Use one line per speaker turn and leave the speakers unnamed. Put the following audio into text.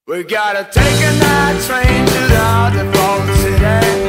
We gotta take a night train to the underground city.